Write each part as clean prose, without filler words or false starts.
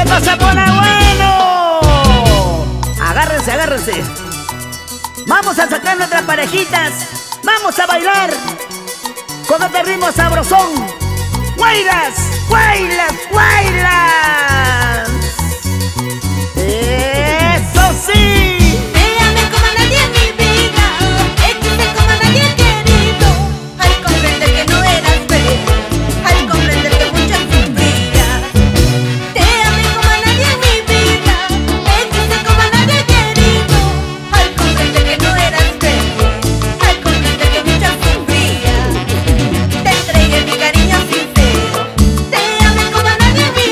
esto se pone bueno. Agárrense, agárrense. Vamos a sacar nuestras parejitas. Vamos a bailar con este ritmo sabrosón. ¡Guailas! ¡Guailas! ¡Guailas! ¡Eso sí! Te amé como a nadie en mi vida, te quise como a nadie querido. Al comprender que no eras fea, al comprender que mucho sufría. Te amé como a nadie en mi vida, te quise como a nadie querido. Al comprender que no eras fea, al comprender que mucho sufría. Te entregué mi cariño sincero, te amé como a nadie en mi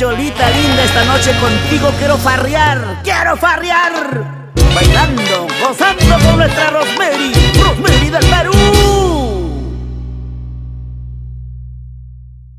Lolita linda, esta noche contigo quiero farrear. ¡Quiero farrear! Bailando, gozando con nuestra Rosemary, Rosemary del Perú.